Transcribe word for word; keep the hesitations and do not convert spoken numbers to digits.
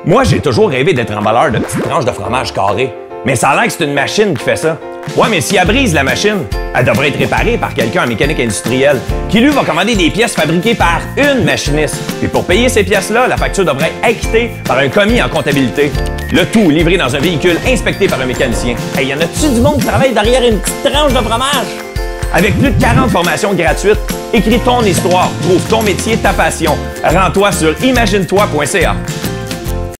Moi, j'ai toujours rêvé d'être emballeur de petites tranches de fromage carré. Mais ça a l'air que c'est une machine qui fait ça. Ouais, mais si elle brise la machine, elle devrait être réparée par quelqu'un en mécanique industrielle, qui lui va commander des pièces fabriquées par une machiniste. Et pour payer ces pièces-là, la facture devrait être acquittée par un commis en comptabilité. Le tout livré dans un véhicule inspecté par un mécanicien. Hey, y en a-tu du monde qui travaille derrière une petite tranche de fromage? Avec plus de quarante formations gratuites, écris ton histoire, trouve ton métier, ta passion. Rends-toi sur imagine toi point c a.